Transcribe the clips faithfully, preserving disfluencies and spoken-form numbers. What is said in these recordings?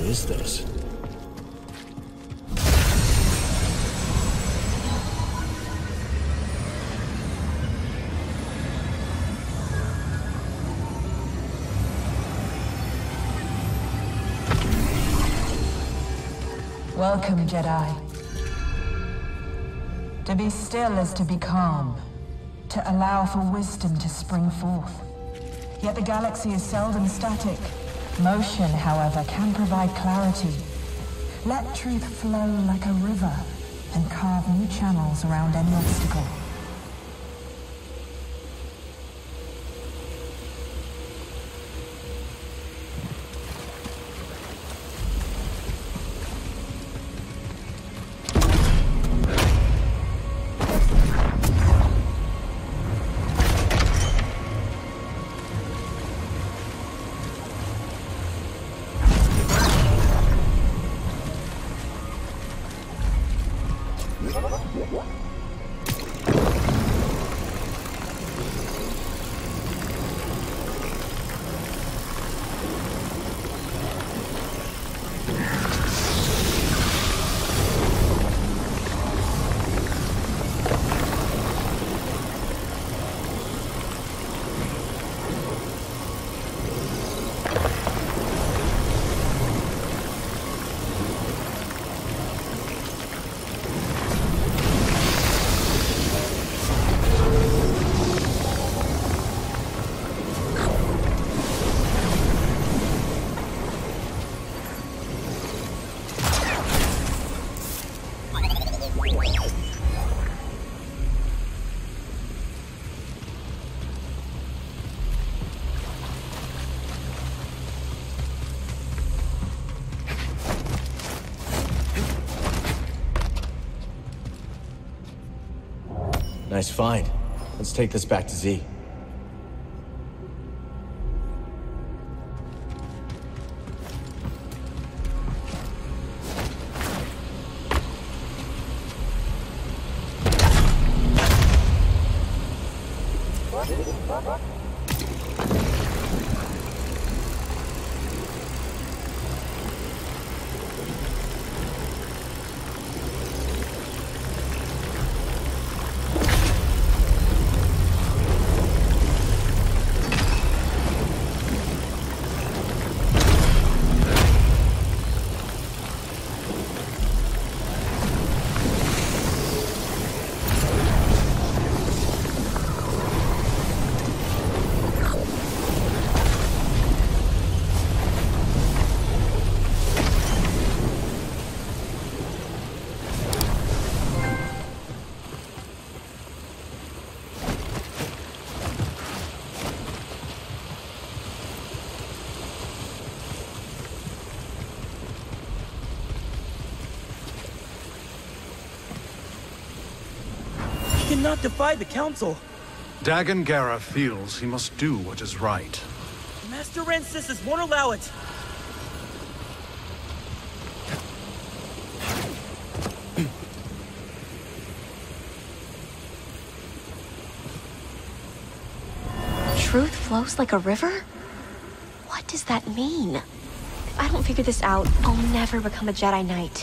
is this? Welcome, Jedi. To be still is to be calm, to allow for wisdom to spring forth. Yet the galaxy is seldom static. Motion, however, can provide clarity. Let truth flow like a river and carve new channels around any obstacle. Nice find. Let's take this back to Z. Cannot defy the Council. Dagan Gera feels he must do what is right. Master Rancessus won't allow it. Truth flows like a river? What does that mean? If I don't figure this out, I'll never become a Jedi Knight.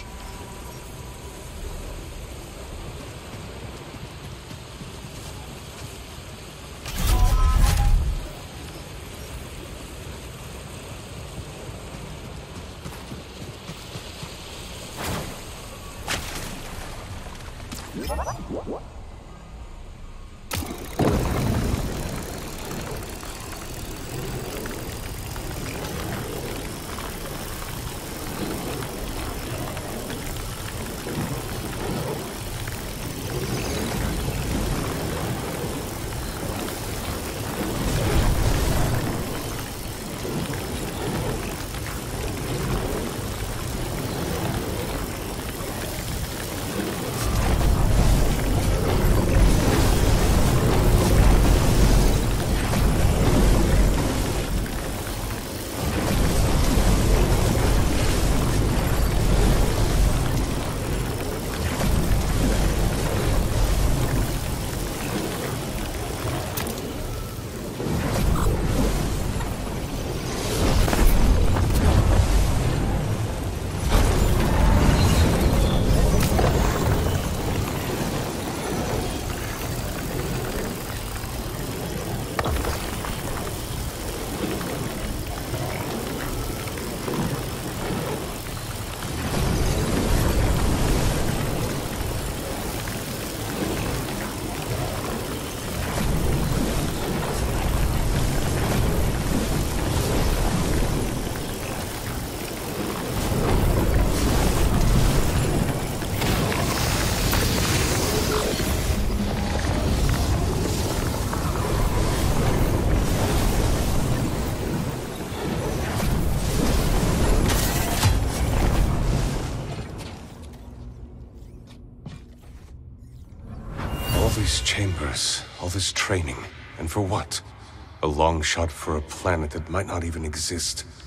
training. And for what? A long shot for a planet that might not even exist.